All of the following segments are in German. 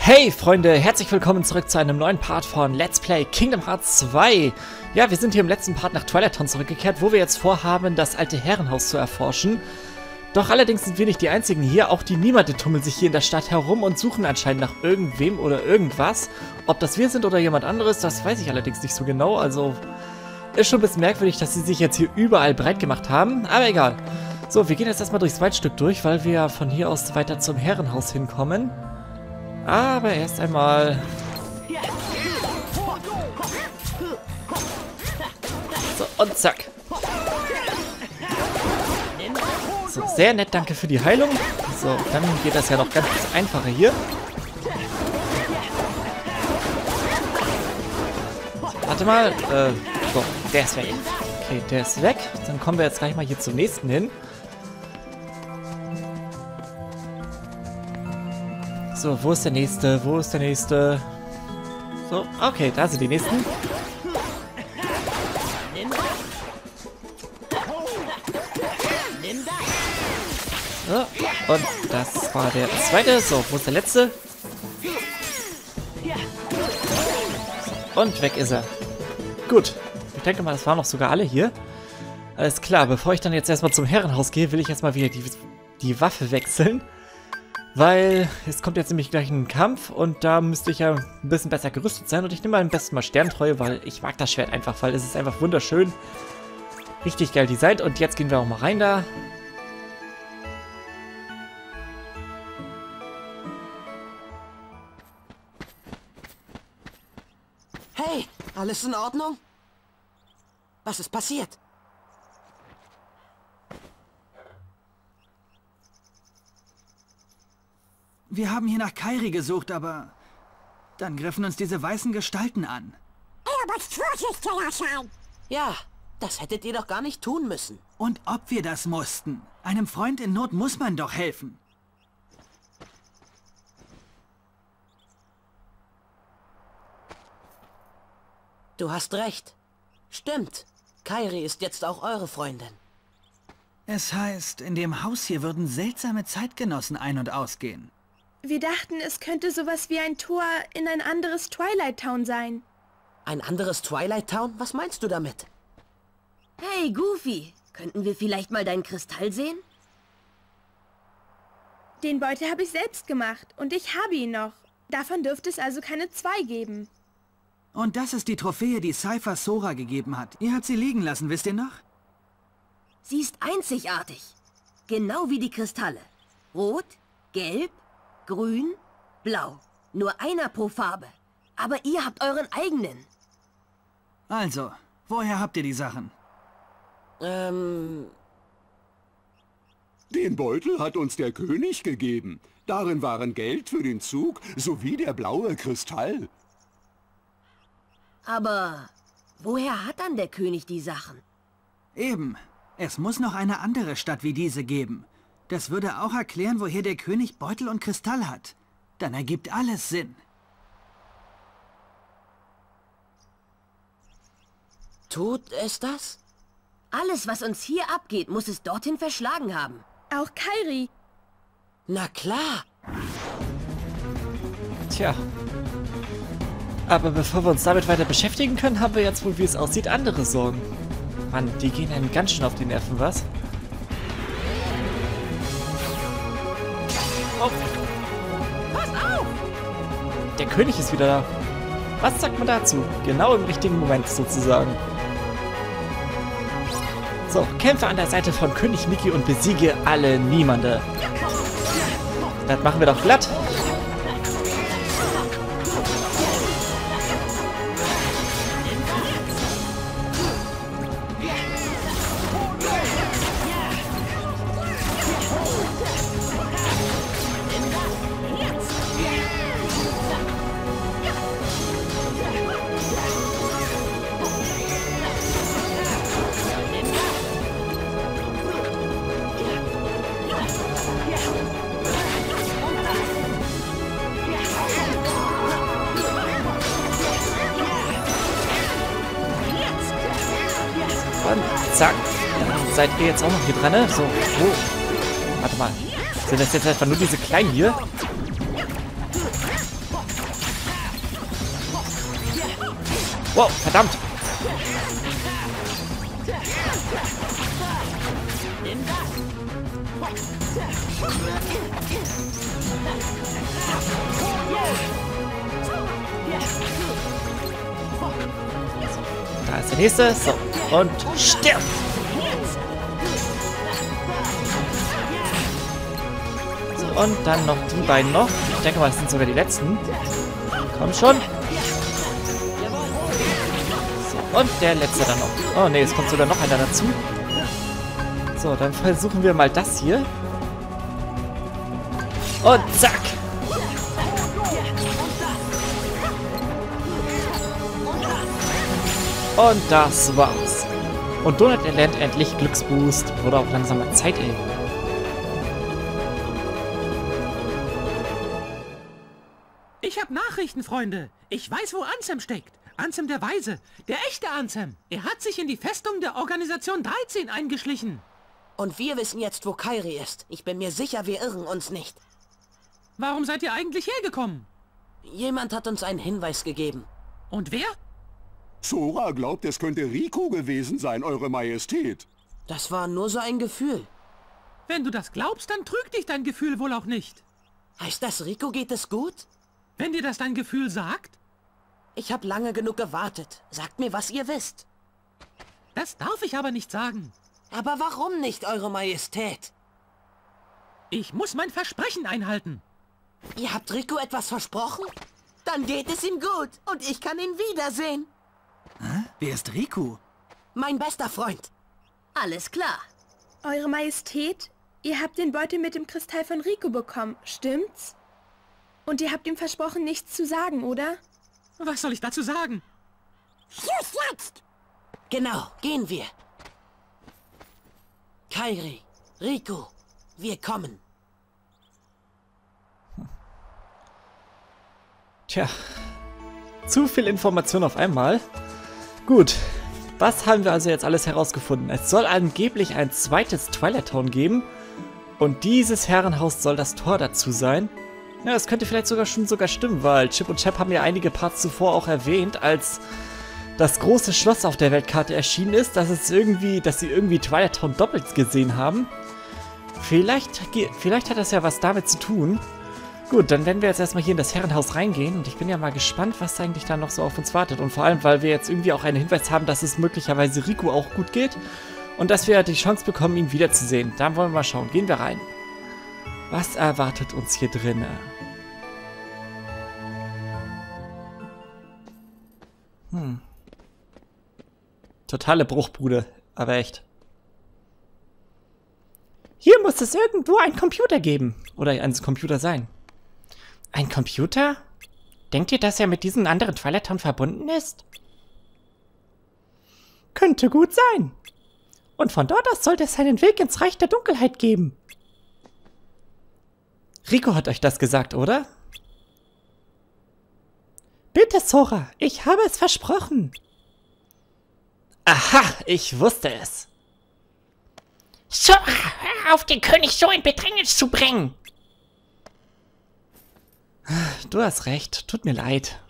Hey Freunde, herzlich willkommen zurück zu einem neuen Part von Let's Play Kingdom Hearts 2. Ja, wir sind hier im letzten Part nach Twilight Town zurückgekehrt, wo wir jetzt vorhaben, das alte Herrenhaus zu erforschen. Doch allerdings sind wir nicht die einzigen hier, auch die Niemande tummeln sich hier in der Stadt herum und suchen anscheinend nach irgendwem oder irgendwas. Ob das wir sind oder jemand anderes, das weiß ich allerdings nicht so genau, also ist schon ein bisschen merkwürdig, dass sie sich jetzt hier überall breit gemacht haben, aber egal. So, wir gehen jetzt erstmal durchs Waldstück durch, weil wir von hier aus weiter zum Herrenhaus hinkommen. Aber erst einmal... So, und zack. So, sehr nett, danke für die Heilung. So, dann geht das ja noch ganz einfacher hier. Warte mal, so, der ist weg. Okay, der ist weg. Dann kommen wir jetzt gleich mal hier zum nächsten hin. So, wo ist der nächste? Wo ist der nächste? So, okay, da sind die nächsten. So, und das war der zweite. So, wo ist der letzte? Und weg ist er. Gut. Ich denke mal, das waren noch sogar alle hier. Alles klar, bevor ich dann jetzt erstmal zum Herrenhaus gehe, will ich erstmal wieder die Waffe wechseln. Weil es kommt jetzt nämlich gleich ein Kampf und da müsste ich ja ein bisschen besser gerüstet sein. Und ich nehme am besten mal Sterntreue, weil ich mag das Schwert einfach, weil es ist einfach wunderschön. Richtig geil designt. Und jetzt gehen wir auch mal rein da. Hey, alles in Ordnung? Was ist passiert? Wir haben hier nach Kairi gesucht, aber dann griffen uns diese weißen Gestalten an. Er muss vorsichtiger sein. Ja, das hättet ihr doch gar nicht tun müssen. Und ob wir das mussten? Einem Freund in Not muss man doch helfen. Du hast recht. Stimmt. Kairi ist jetzt auch eure Freundin. Es heißt, in dem Haus hier würden seltsame Zeitgenossen ein- und ausgehen. Wir dachten, es könnte sowas wie ein Tor in ein anderes Twilight Town sein. Ein anderes Twilight Town? Was meinst du damit? Hey, Goofy, könnten wir vielleicht mal deinen Kristall sehen? Den Beutel habe ich selbst gemacht und ich habe ihn noch. Davon dürfte es also keine zwei geben. Und das ist die Trophäe, die Cypher Sora gegeben hat. Ihr habt sie liegen lassen, wisst ihr noch? Sie ist einzigartig. Genau wie die Kristalle. Rot, gelb, grün, blau. Nur einer pro Farbe. Aber ihr habt euren eigenen. Also, woher habt ihr die Sachen? Den Beutel hat uns der König gegeben. Darin waren Geld für den Zug sowie der blaue Kristall. Aber woher hat dann der König die Sachen? Eben. Es muss noch eine andere Stadt wie diese geben. Das würde auch erklären, woher der König Beutel und Kristall hat. Dann ergibt alles Sinn. Tut es das? Alles, was uns hier abgeht, muss es dorthin verschlagen haben. Auch Kairi. Na klar. Tja. Aber bevor wir uns damit weiter beschäftigen können, haben wir jetzt wohl, wie es aussieht, andere Sorgen. Mann, die gehen einem ganz schön auf die Nerven, was? Oh. Pass auf! Der König ist wieder da. Was sagt man dazu? Genau im richtigen Moment sozusagen. So, kämpfe an der Seite von König Mickey und besiege alle Niemande. Das machen wir doch glatt. Und zack. Dann seid ihr jetzt auch noch hier dran, ne? So, wo? Warte mal. Sind das jetzt einfach nur diese kleinen hier? Wow, verdammt. Da ist der nächste. So, und stirb! So, und dann noch die beiden noch. Ich denke mal, das sind sogar die letzten. Komm schon. So, und der letzte dann noch. Oh ne, es kommt sogar noch einer dazu. So, dann versuchen wir mal das hier. Und zack! Und das war's. Und Donald erlernt endlich Glücksboost. Wurde auch langsam mal Zeit, ey. Ich hab Nachrichten, Freunde. Ich weiß, wo Ansem steckt. Ansem der Weise. Der echte Ansem. Er hat sich in die Festung der Organisation 13 eingeschlichen. Und wir wissen jetzt, wo Kairi ist. Ich bin mir sicher, wir irren uns nicht. Warum seid ihr eigentlich hergekommen? Jemand hat uns einen Hinweis gegeben. Und wer? Zora glaubt, es könnte Rico gewesen sein, Eure Majestät. Das war nur so ein Gefühl. Wenn du das glaubst, dann trügt dich dein Gefühl wohl auch nicht. Heißt das, Rico geht es gut? Wenn dir das dein Gefühl sagt? Ich habe lange genug gewartet. Sagt mir, was ihr wisst. Das darf ich aber nicht sagen. Aber warum nicht, Eure Majestät? Ich muss mein Versprechen einhalten. Ihr habt Rico etwas versprochen? Dann geht es ihm gut und ich kann ihn wiedersehen. Hä? Wer ist Rico? Mein bester Freund. Alles klar. Eure Majestät, ihr habt den Beutel mit dem Kristall von Rico bekommen, stimmt's? Und ihr habt ihm versprochen, nichts zu sagen, oder? Was soll ich dazu sagen? Tschüss jetzt! Genau, gehen wir. Kairi, Rico, wir kommen. Tja, zu viel Information auf einmal. Gut, was haben wir also jetzt alles herausgefunden? Es soll angeblich ein zweites Twilight Town geben und dieses Herrenhaus soll das Tor dazu sein. Ja, das könnte vielleicht sogar stimmen, weil Chip und Chap haben ja einige Parts zuvor auch erwähnt, als das große Schloss auf der Weltkarte erschienen ist, dass sie irgendwie Twilight Town doppelt gesehen haben. Vielleicht hat das ja was damit zu tun. Gut, dann werden wir jetzt erstmal hier in das Herrenhaus reingehen und ich bin ja mal gespannt, was eigentlich da noch so auf uns wartet. Und vor allem, weil wir jetzt irgendwie auch einen Hinweis haben, dass es möglicherweise Rico auch gut geht und dass wir die Chance bekommen, ihn wiederzusehen. Da wollen wir mal schauen. Gehen wir rein. Was erwartet uns hier drinnen? Totale Bruchbude, aber echt. Hier muss es irgendwo einen Computer geben. Oder ein Computer sein. Ein Computer? Denkt ihr, dass er mit diesen anderen Twilight Town verbunden ist? Könnte gut sein. Und von dort aus sollte es einen Weg ins Reich der Dunkelheit geben. Rico hat euch das gesagt, oder? Bitte, Zora, ich habe es versprochen. Aha, ich wusste es. Zora, hör auf, den König so in Bedrängnis zu bringen. Du hast recht, tut mir leid.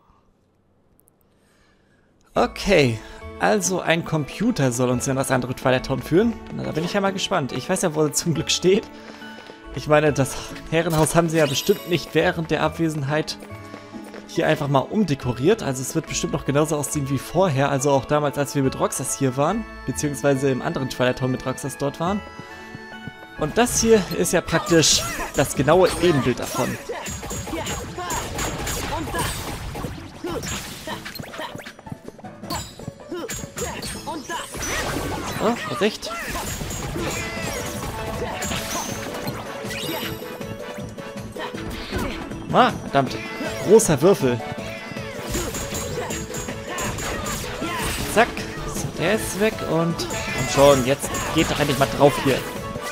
Okay, also ein Computer soll uns in das andere Twilight Town führen. Na, da bin ich ja mal gespannt. Ich weiß ja, wo er zum Glück steht. Ich meine, das Herrenhaus haben sie ja bestimmt nicht während der Abwesenheit hier einfach mal umdekoriert. Also es wird bestimmt noch genauso aussehen wie vorher. Also auch damals, als wir mit Roxas hier waren. Beziehungsweise im anderen Twilight Town mit Roxas dort waren. Und das hier ist ja praktisch das genaue Ebenbild davon. Oh, Vorsicht. Ah, verdammt. Großer Würfel. Zack. So, der ist weg und komm schon, jetzt geht doch endlich mal drauf hier.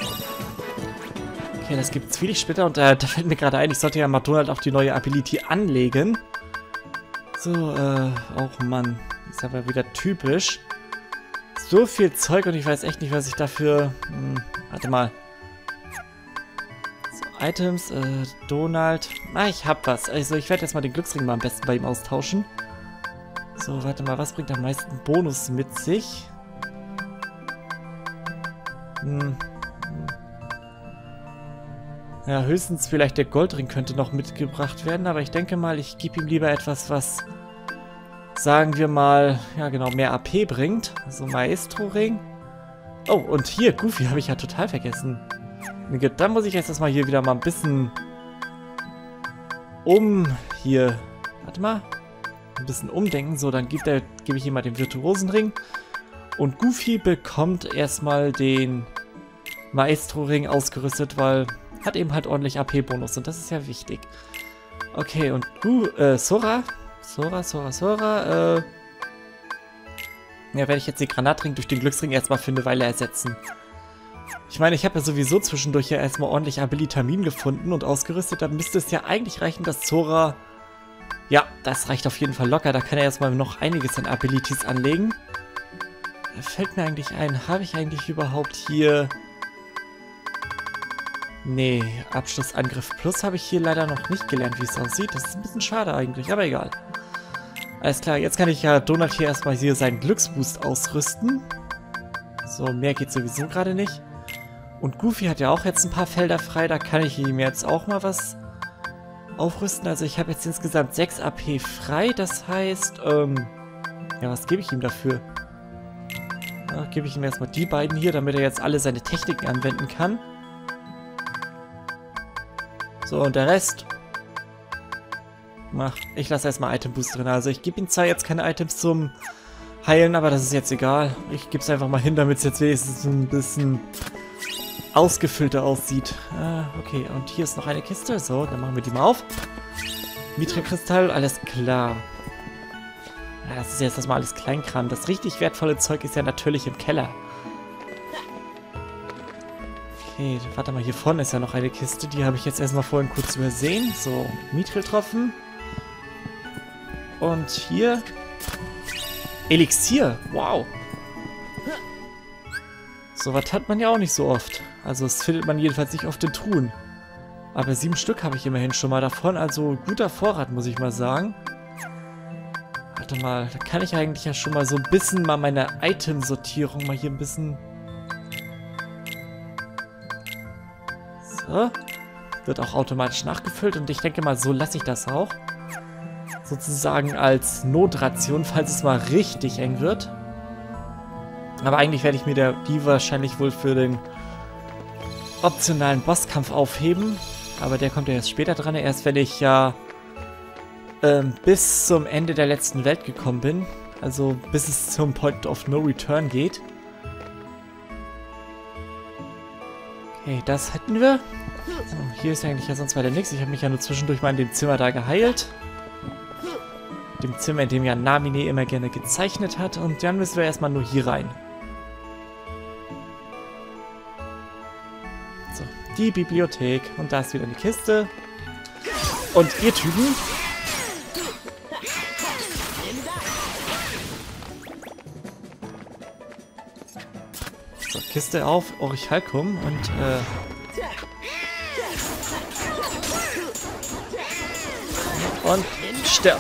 Okay, das gibt Zwielichtssplitter und da fällt mir gerade ein, ich sollte ja mal Donald auch die neue Ability anlegen. So, oh Mann. Ist aber wieder typisch. So viel Zeug und ich weiß echt nicht, was ich dafür... warte mal. So, Items, Donald. Ah, ich hab was. Also ich werde jetzt mal den Glücksring mal am besten bei ihm austauschen. So, warte mal, was bringt am meisten Bonus mit sich? Ja, höchstens vielleicht der Goldring könnte noch mitgebracht werden, aber ich denke mal, ich gebe ihm lieber etwas, was, sagen wir mal, ja genau, mehr AP bringt. Also Maestro-Ring. Oh, und hier, Goofy habe ich ja total vergessen. Dann muss ich jetzt erstmal hier wieder mal ein bisschen warte mal, ein bisschen umdenken. So, dann gebe ich ihm mal den Virtuosenring. Und Goofy bekommt erstmal den Maestro-Ring ausgerüstet, weil hat eben halt ordentlich AP-Bonus und das ist ja wichtig. Okay, und Sora, ja, werde ich jetzt den Granatring durch den Glücksring erstmal für eine Weile ersetzen. Ich meine, ich habe ja sowieso zwischendurch ja erstmal ordentlich Abilitamin gefunden und ausgerüstet. Da müsste es ja eigentlich reichen, dass Sora... Ja, das reicht auf jeden Fall locker. Da kann er erstmal noch einiges an Abilities anlegen. Da fällt mir eigentlich ein, habe ich eigentlich überhaupt hier... Nee, Abschlussangriff Plus habe ich hier leider noch nicht gelernt, wie es aussieht. Das ist ein bisschen schade eigentlich, aber egal. Alles klar, jetzt kann ich ja Donald hier erstmal hier seinen Glücksboost ausrüsten. So, mehr geht sowieso gerade nicht. Und Goofy hat ja auch jetzt ein paar Felder frei, da kann ich ihm jetzt auch mal was aufrüsten. Also ich habe jetzt insgesamt 6 AP frei, das heißt, ja, was gebe ich ihm dafür? Ja, gebe ich ihm erstmal die beiden hier, damit er jetzt alle seine Techniken anwenden kann. So, und der Rest. Ach, ich lasse erstmal Item Boost drin. Also ich gebe ihm zwar jetzt keine Items zum Heilen, aber das ist jetzt egal. Ich gebe es einfach mal hin, damit es jetzt wenigstens ein bisschen ausgefüllter aussieht. Okay, und hier ist noch eine Kiste. So, dann machen wir die mal auf. Mithril-Kristall, alles klar. Ja, das ist jetzt erstmal alles Kleinkram. Das richtig wertvolle Zeug ist ja natürlich im Keller. Okay, warte mal, hier vorne ist ja noch eine Kiste. Die habe ich jetzt erstmal vorhin kurz übersehen. So, Mithril-Tropfen. Und hier Elixier. Wow. So was hat man ja auch nicht so oft. Also das findet man jedenfalls nicht oft in Truhen. Aber 7 Stück habe ich immerhin schon mal davon. Also guter Vorrat, muss ich mal sagen. Warte mal, da kann ich eigentlich ja schon mal so ein bisschen mal meine Item-Sortierung mal hier ein bisschen... So. Wird auch automatisch nachgefüllt und ich denke mal, so lasse ich das auch. Sozusagen als Notration, falls es mal richtig eng wird. Aber eigentlich werde ich mir die wahrscheinlich wohl für den optionalen Bosskampf aufheben. Aber der kommt ja erst später dran. Erst wenn ich ja bis zum Ende der letzten Welt gekommen bin. Also bis es zum Point of No Return geht. Okay, das hätten wir. So, hier ist eigentlich ja sonst weiter nichts. Ich habe mich ja nur zwischendurch mal in dem Zimmer da geheilt. Dem Zimmer, in dem ja Namine immer gerne gezeichnet hat. Und dann müssen wir erstmal nur hier rein. So, die Bibliothek. Und da ist wieder eine Kiste. Und ihr Typen. So, Kiste auf, Orichalcum und stirb.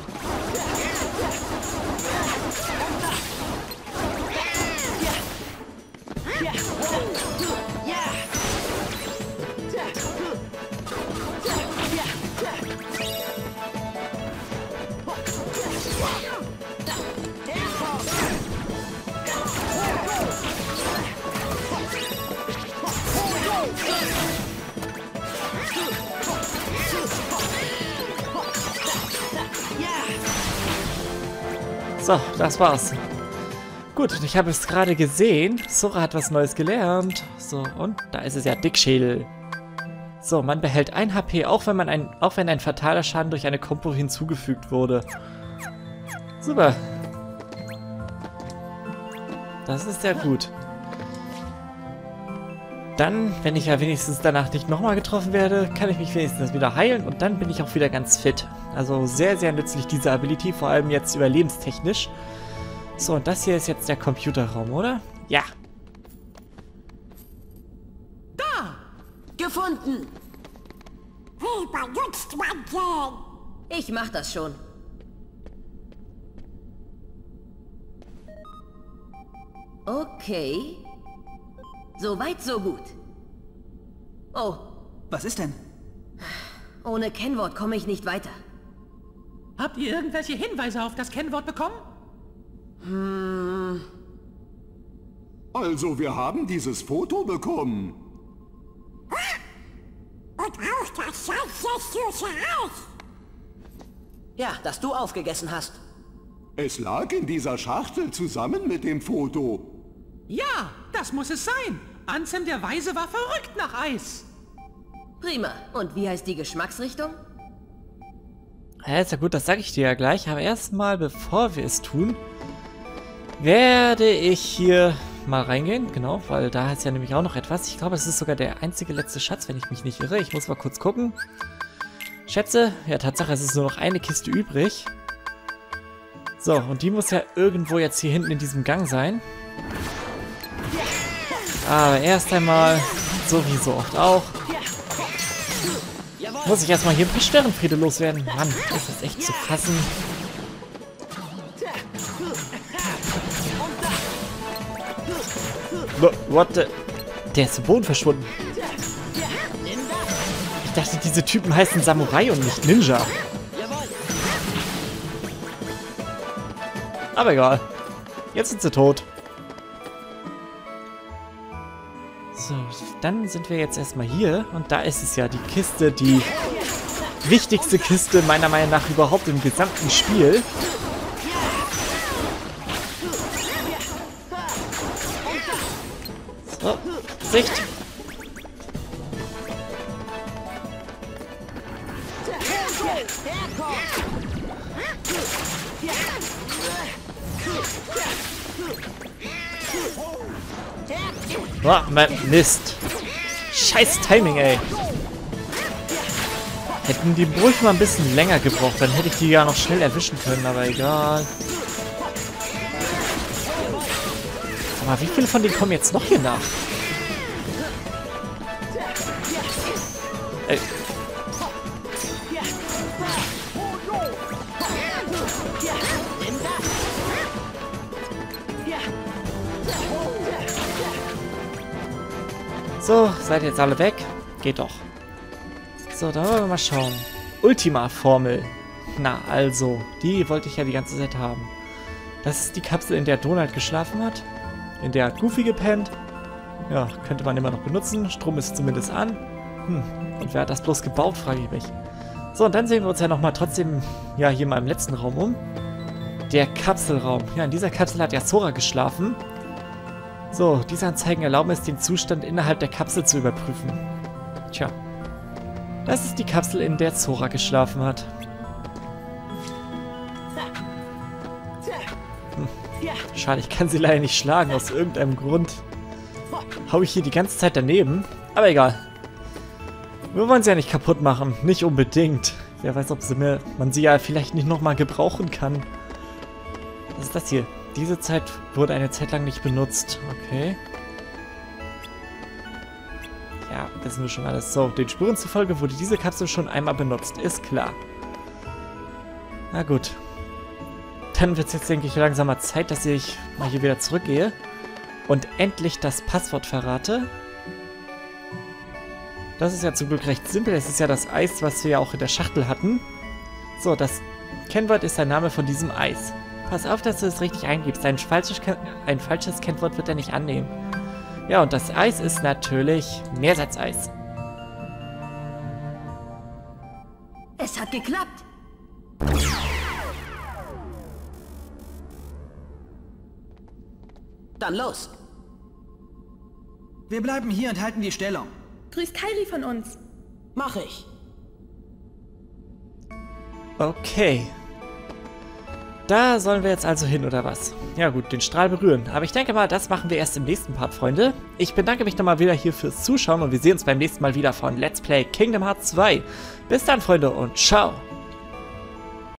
So, das war's. Gut, ich habe es gerade gesehen. Sora hat was Neues gelernt. So, und da ist es ja Dickschädel. So, man behält 1 HP, auch wenn ein fataler Schaden durch eine Kombo hinzugefügt wurde. Super. Das ist sehr gut. Dann, wenn ich ja wenigstens danach nicht nochmal getroffen werde, kann ich mich wenigstens wieder heilen und dann bin ich auch wieder ganz fit. Also sehr, sehr nützlich diese Ability, vor allem jetzt überlebenstechnisch. So, und das hier ist jetzt der Computerraum, oder? Ja. Da! Gefunden! Ich mach das schon. Okay. So weit, so gut. Oh, Was ist denn? ohne Kennwort komme ich nicht weiter. Habt ihr irgendwelche Hinweise auf das Kennwort bekommen? Also, wir haben dieses Foto bekommen. Und auch das süße Eis. Ja, das du aufgegessen hast. Es lag in dieser Schachtel zusammen mit dem Foto. Ja, das muss es sein. Ansem der Weise war verrückt nach Eis. Prima. Und wie heißt die Geschmacksrichtung? Ja, ist ja gut, das sage ich dir ja gleich. Aber erstmal, bevor wir es tun, werde ich hier mal reingehen. Genau, weil da ist ja nämlich auch noch etwas. Ich glaube, es ist sogar der einzige letzte Schatz, wenn ich mich nicht irre. Ich muss mal kurz gucken. Schätze, ja, Tatsache, es ist nur noch eine Kiste übrig. So, und die muss ja irgendwo jetzt hier hinten in diesem Gang sein. Aber erst einmal, so wie so oft auch, muss ich erstmal hier ein paar Störenfriede loswerden. Mann, ist das echt zu fassen. What the... Der ist im Boden verschwunden. Ich dachte, diese Typen heißen Samurai und nicht Ninja. Aber egal. Jetzt sind sie tot. So, dann sind wir jetzt erstmal hier. Und da ist es ja die Kiste, die wichtigste Kiste meiner Meinung nach überhaupt im gesamten Spiel. So, Sicht. Oh, Mist. Scheiß Timing, ey. Hätten die ruhig mal ein bisschen länger gebraucht, dann hätte ich die ja noch schnell erwischen können, aber egal. Aber wie viele von denen kommen jetzt noch hier nach? Ey. So, seid jetzt alle weg? Geht doch. So, dann wollen wir mal schauen. Ultima-Formel. Na, also, die wollte ich ja die ganze Zeit haben. Das ist die Kapsel, in der Donald geschlafen hat. In der hat Goofy gepennt. Ja, könnte man immer noch benutzen. Strom ist zumindest an. Und wer hat das bloß gebaut, frage ich mich. So, und dann sehen wir uns ja nochmal trotzdem, ja, hier mal im letzten Raum um. Der Kapselraum. Ja, in dieser Kapsel hat ja Sora geschlafen. So, diese Anzeigen erlauben es, den Zustand innerhalb der Kapsel zu überprüfen. Tja. Das ist die Kapsel, in der Sora geschlafen hat. Schade, ich kann sie leider nicht schlagen. Aus irgendeinem Grund hau ich hier die ganze Zeit daneben. Aber egal. Wir wollen sie ja nicht kaputt machen. Nicht unbedingt. Wer weiß, ob man sie ja vielleicht nicht nochmal gebrauchen kann. Was ist das hier? Diese Zeit wurde eine Zeit lang nicht benutzt. Okay. Ja, wissen wir schon alles. So, den Spuren zufolge wurde diese Kapsel schon einmal benutzt. Ist klar. Na gut. Dann wird es jetzt, denke ich, langsam mal Zeit, dass ich mal hier wieder zurückgehe und endlich das Passwort verrate. Das ist ja zum Glück recht simpel. Es ist ja das Eis, was wir ja auch in der Schachtel hatten. So, das Kennwort ist der Name von diesem Eis. Pass auf, dass du es richtig eingibst. Ein falsches Kennwort wird er nicht annehmen. Ja, und das Eis ist natürlich Meersalzeis. Es hat geklappt. Dann los. Wir bleiben hier und halten die Stellung. Grüß Kairi von uns. Mach ich. Okay. Da sollen wir jetzt also hin, oder was? Ja gut, den Strahl berühren. Aber ich denke mal, das machen wir erst im nächsten Part, Freunde. Ich bedanke mich nochmal wieder hier fürs Zuschauen und wir sehen uns beim nächsten Mal wieder von Let's Play Kingdom Hearts 2. Bis dann, Freunde, und ciao.